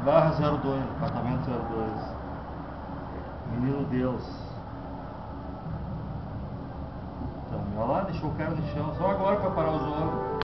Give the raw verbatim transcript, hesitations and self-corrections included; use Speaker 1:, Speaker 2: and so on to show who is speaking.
Speaker 1: barra zero dois, apartamento zero dois. Menino Deus. Então, olha lá, deixou o cara no chão. Só agora para parar os olhos.